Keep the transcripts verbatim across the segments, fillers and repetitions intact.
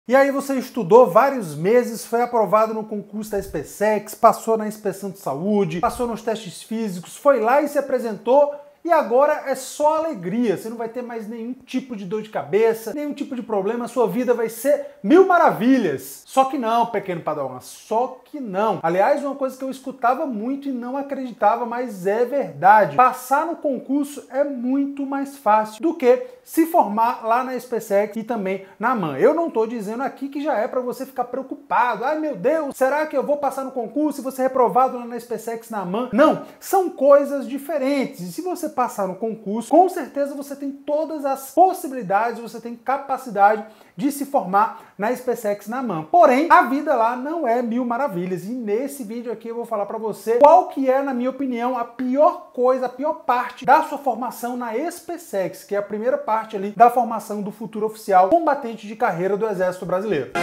E aí você estudou vários meses, foi aprovado no concurso da SpaceX, passou na inspeção de saúde, passou nos testes físicos, foi lá e se apresentou. E agora é só alegria, você não vai ter mais nenhum tipo de dor de cabeça, nenhum tipo de problema, a sua vida vai ser mil maravilhas. Só que não, pequeno padawan, só que não. Aliás, uma coisa que eu escutava muito e não acreditava, mas é verdade. Passar no concurso é muito mais fácil do que se formar lá na SpaceX e também na MAN. Eu não estou dizendo aqui que já é para você ficar preocupado. Ai meu Deus, será que eu vou passar no concurso e vou ser reprovado lá na SpaceX e na MAN? Não, são coisas diferentes. E se você passar no concurso, com certeza você tem todas as possibilidades, você tem capacidade de se formar na SpaceX, na MAN. Porém, a vida lá não é mil maravilhas. E nesse vídeo aqui eu vou falar para você qual que é, na minha opinião, a pior coisa, a pior parte da sua formação na SpaceX, que é a primeira parte ali da formação do futuro oficial combatente de carreira do Exército Brasileiro.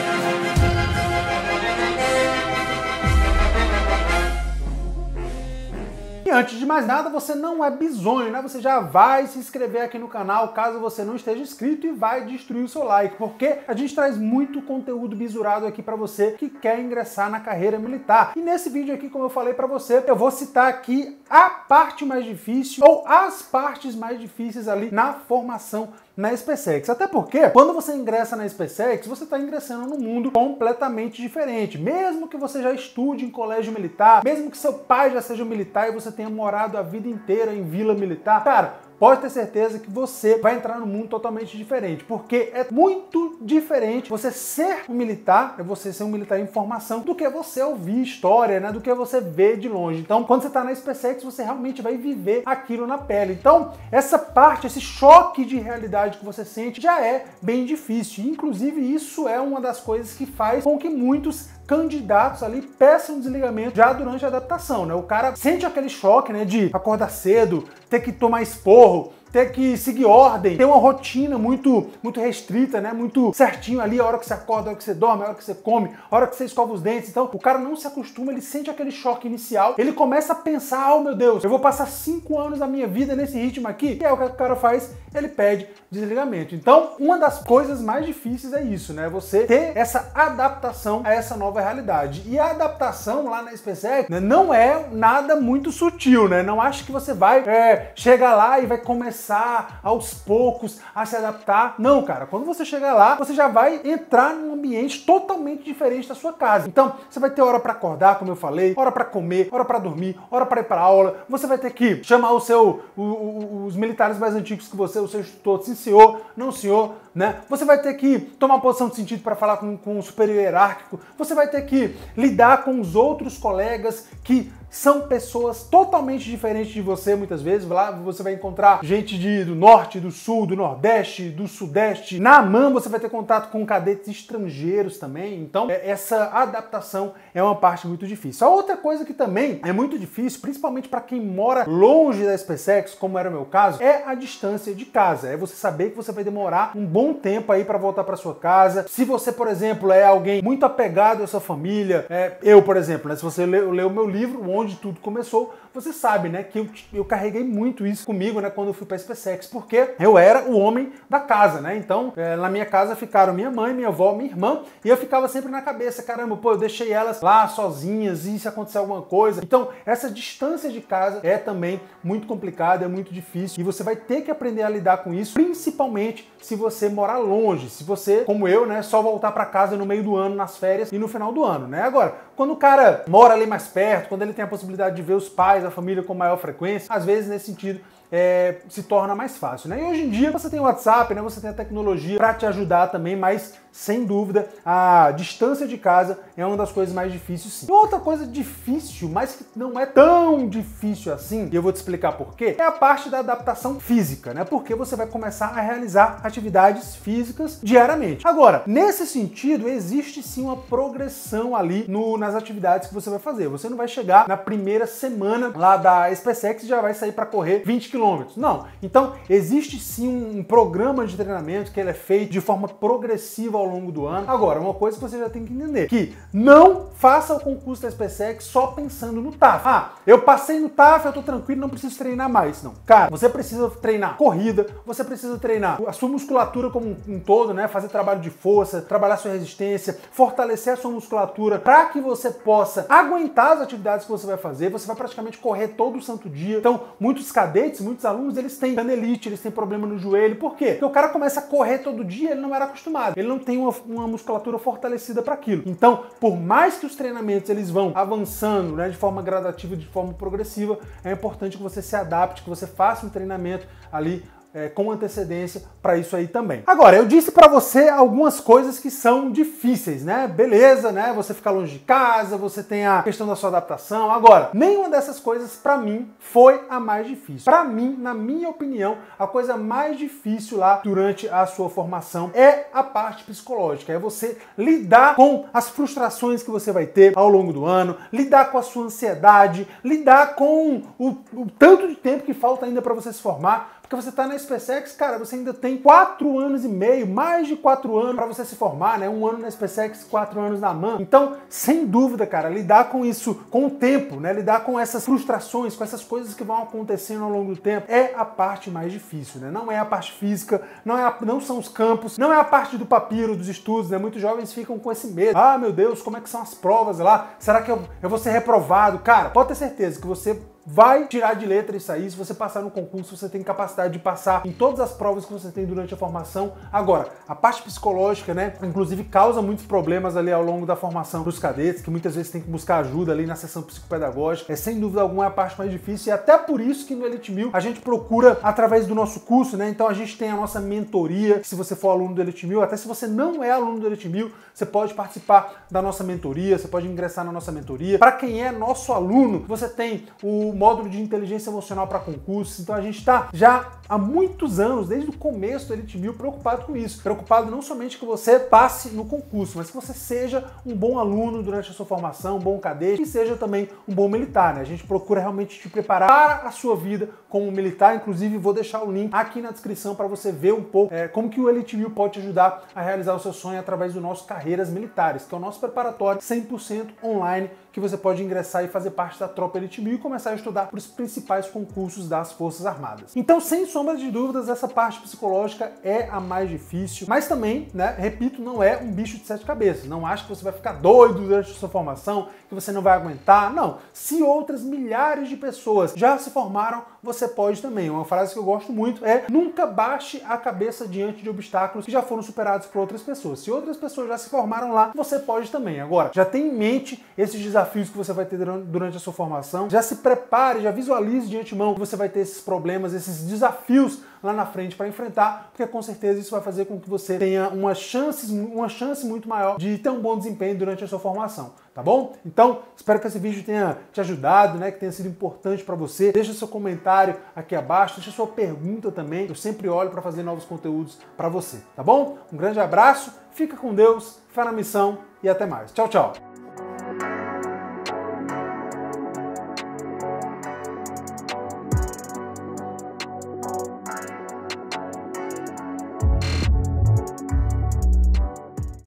E antes de mais nada, você não é bizonho, né? Você já vai se inscrever aqui no canal, caso você não esteja inscrito, e vai destruir o seu like, porque a gente traz muito conteúdo bisurado aqui para você que quer ingressar na carreira militar. E nesse vídeo aqui, como eu falei para você, eu vou citar aqui a parte mais difícil, ou as partes mais difíceis ali na formação na SpaceX. Até porque, quando você ingressa na SpaceX, você está ingressando num mundo completamente diferente. Mesmo que você já estude em colégio militar, mesmo que seu pai já seja militar e você tenha morado a vida inteira em vila militar, cara, pode ter certeza que você vai entrar num mundo totalmente diferente, porque é muito diferente você ser um militar, é você ser um militar em formação, do que você ouvir história, né, do que você ver de longe. Então, quando você está na SpaceX, você realmente vai viver aquilo na pele. Então, essa parte, esse choque de realidade que você sente já é bem difícil. Inclusive, isso é uma das coisas que faz com que muitos candidatos ali peçam desligamento já durante a adaptação, né? O cara sente aquele choque, né, de acordar cedo, ter que tomar esporro, ter que seguir ordem, ter uma rotina muito, muito restrita, né? Muito certinho ali, a hora que você acorda, a hora que você dorme, a hora que você come, a hora que você escova os dentes. Então, o cara não se acostuma, ele sente aquele choque inicial, ele começa a pensar, oh meu Deus, eu vou passar cinco anos da minha vida nesse ritmo aqui, e aí o que o cara faz? Ele pede desligamento. Então, uma das coisas mais difíceis é isso, né? Você ter essa adaptação a essa nova realidade. E a adaptação lá na SpaceX, né, não é nada muito sutil, né? Não acho que você vai é, chegar lá e vai começar aos poucos a se adaptar. Não, cara, quando você chegar lá, você já vai entrar num ambiente totalmente diferente da sua casa. Então, você vai ter hora para acordar, como eu falei, hora para comer, hora para dormir, hora para ir para aula. Você vai ter que chamar o seu, o, o, os militares mais antigos que você, o seu instrutor, sim senhor, não senhor, né? Você vai ter que tomar posição de sentido para falar com, com o superior hierárquico. Você vai ter que lidar com os outros colegas que são pessoas totalmente diferentes de você, muitas vezes. Lá você vai encontrar gente de, do norte, do sul, do nordeste, do sudeste. Na MAN você vai ter contato com cadetes estrangeiros também. Então, essa adaptação é uma parte muito difícil. A outra coisa que também é muito difícil, principalmente para quem mora longe da SpaceX, como era o meu caso, é a distância de casa. É você saber que você vai demorar um bom tempo aí para voltar para sua casa. Se você, por exemplo, é alguém muito apegado à sua família, é, eu, por exemplo, né, se você lê o meu livro, Onde Tudo Começou, você sabe, né, que eu, eu carreguei muito isso comigo, né, quando eu fui para a SpaceX, porque eu era o homem da casa, né? Então, é, na minha casa ficaram minha mãe, minha avó, minha irmã, e eu ficava sempre na cabeça, caramba, pô, eu deixei elas lá sozinhas, e se acontecer alguma coisa. Então, essa distância de casa é também muito complicada, é muito difícil, e você vai ter que aprender a lidar com isso, principalmente se você morar longe, se você, como eu, né, só voltar para casa no meio do ano, nas férias e no final do ano, né? Agora, quando o cara mora ali mais perto, quando ele tem a possibilidade de ver os pais, a família com maior frequência, às vezes nesse sentido é, se torna mais fácil, né? E hoje em dia você tem o WhatsApp, né? Você tem a tecnologia para te ajudar também, mas sem dúvida a distância de casa é uma das coisas mais difíceis, sim. E outra coisa difícil, mas que não é tão difícil assim, e eu vou te explicar por quê, é a parte da adaptação física, né? Porque você vai começar a realizar atividades físicas diariamente. Agora, nesse sentido, existe sim uma progressão ali no, nas atividades que você vai fazer. Você não vai chegar na primeira semana lá da SpaceX e já vai sair para correr vinte quilômetros quilômetros. Não. Então, existe sim um programa de treinamento que ele é feito de forma progressiva ao longo do ano. Agora, uma coisa que você já tem que entender, que não faça o concurso da SpaceX só pensando no T A F. Ah, eu passei no T A F, eu tô tranquilo, não preciso treinar mais. Não. Cara, você precisa treinar corrida, você precisa treinar a sua musculatura como um todo, né? Fazer trabalho de força, trabalhar sua resistência, fortalecer a sua musculatura para que você possa aguentar as atividades que você vai fazer. Você vai praticamente correr todo o santo dia. Então, muitos cadetes, muitos alunos, eles têm canelite, eles têm problema no joelho. Por quê? Porque o cara começa a correr todo dia, ele não era acostumado. Ele não tem uma, uma musculatura fortalecida para aquilo. Então, por mais que os treinamentos eles vão avançando, né, de forma gradativa, de forma progressiva, é importante que você se adapte, que você faça um treinamento ali É, com antecedência para isso aí também. Agora, eu disse para você algumas coisas que são difíceis, né? Beleza, né? Você fica longe de casa, você tem a questão da sua adaptação. Agora, nenhuma dessas coisas para mim foi a mais difícil. Para mim, na minha opinião, a coisa mais difícil lá durante a sua formação é a parte psicológica. É você lidar com as frustrações que você vai ter ao longo do ano, lidar com a sua ansiedade, lidar com o, o tanto de tempo que falta ainda para você se formar. Porque você está na SpaceX, cara, você ainda tem quatro anos e meio, mais de quatro anos para você se formar, né? Um ano na SpaceX, quatro anos na M A N. Então, sem dúvida, cara, lidar com isso, com o tempo, né? Lidar com essas frustrações, com essas coisas que vão acontecendo ao longo do tempo, é a parte mais difícil, né? Não é a parte física, não, é a, não são os campos, não é a parte do papiro, dos estudos, né? Muitos jovens ficam com esse medo. Ah, meu Deus, como é que são as provas lá? Será que eu, eu vou ser reprovado? Cara, pode ter certeza que você vai tirar de letra isso aí. Se você passar no concurso, você tem capacidade de passar em todas as provas que você tem durante a formação. Agora, a parte psicológica, né, inclusive causa muitos problemas ali ao longo da formação dos cadetes, que muitas vezes tem que buscar ajuda ali na sessão psicopedagógica. É sem dúvida alguma a parte mais difícil, e até por isso que no Elite mil a gente procura através do nosso curso, né? Então a gente tem a nossa mentoria. Se você for aluno do Elite mil, até se você não é aluno do Elite mil, você pode participar da nossa mentoria, você pode ingressar na nossa mentoria. Para quem é nosso aluno, você tem o módulo de inteligência emocional para concursos. Então a gente está já há muitos anos, desde o começo do Elite mil, preocupado com isso. Preocupado não somente que você passe no concurso, mas que você seja um bom aluno durante a sua formação, um bom cadete, e seja também um bom militar, né? A gente procura realmente te preparar para a sua vida como militar. Inclusive, vou deixar o link aqui na descrição para você ver um pouco é, como que o Elite mil pode te ajudar a realizar o seu sonho através do nosso Carreiras Militares, que é o nosso preparatório cem por cento online, que você pode ingressar e fazer parte da tropa Elite mil e começar a estudar para os principais concursos das Forças Armadas. Então, sem sombra de dúvidas, essa parte psicológica é a mais difícil, mas também, né, repito, não é um bicho de sete cabeças. Não acho que você vai ficar doido durante a sua formação, que você não vai aguentar. Não. Se outras milhares de pessoas já se formaram, você pode também. Uma frase que eu gosto muito é: nunca baixe a cabeça diante de obstáculos que já foram superados por outras pessoas. Se outras pessoas já se formaram lá, você pode também. Agora, já tenha em mente esses desafios que você vai ter durante a sua formação, já se prepare, já visualize de antemão que você vai ter esses problemas, esses desafios lá na frente para enfrentar, porque com certeza isso vai fazer com que você tenha uma chance, uma chance muito maior de ter um bom desempenho durante a sua formação, tá bom? Então, espero que esse vídeo tenha te ajudado, né, que tenha sido importante para você. Deixa seu comentário aqui abaixo, deixa sua pergunta também. Eu sempre olho para fazer novos conteúdos para você, tá bom? Um grande abraço, fica com Deus, fé na missão e até mais. Tchau, tchau!